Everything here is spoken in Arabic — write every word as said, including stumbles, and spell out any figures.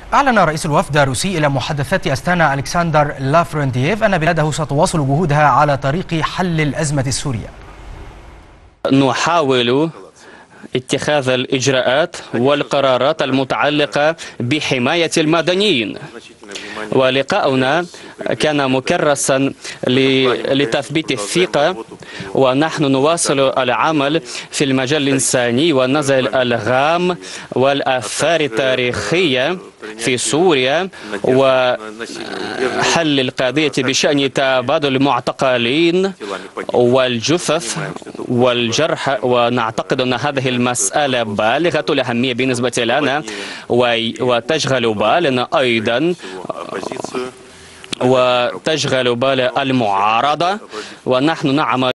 أعلن رئيس الوفد الروسي إلى محادثات أستانا ألكسندر لافرنتييف أن بلاده ستواصل جهودها على طريق حل الأزمة السورية. نحاول اتخاذ الإجراءات والقرارات المتعلقة بحماية المدنيين، ولقاؤنا كان مكرسا لتثبيت الثقة، ونحن نواصل العمل في المجال الإنساني ونزع الألغام والآثار التاريخية في سوريا وحل القضية بشأن تبادل المعتقلين والجثث والجرحى، ونعتقد أن هذه المسألة بالغة الأهمية بالنسبة لنا وتشغل بالنا أيضا وتشغل بال المعارضة، ونحن نعمل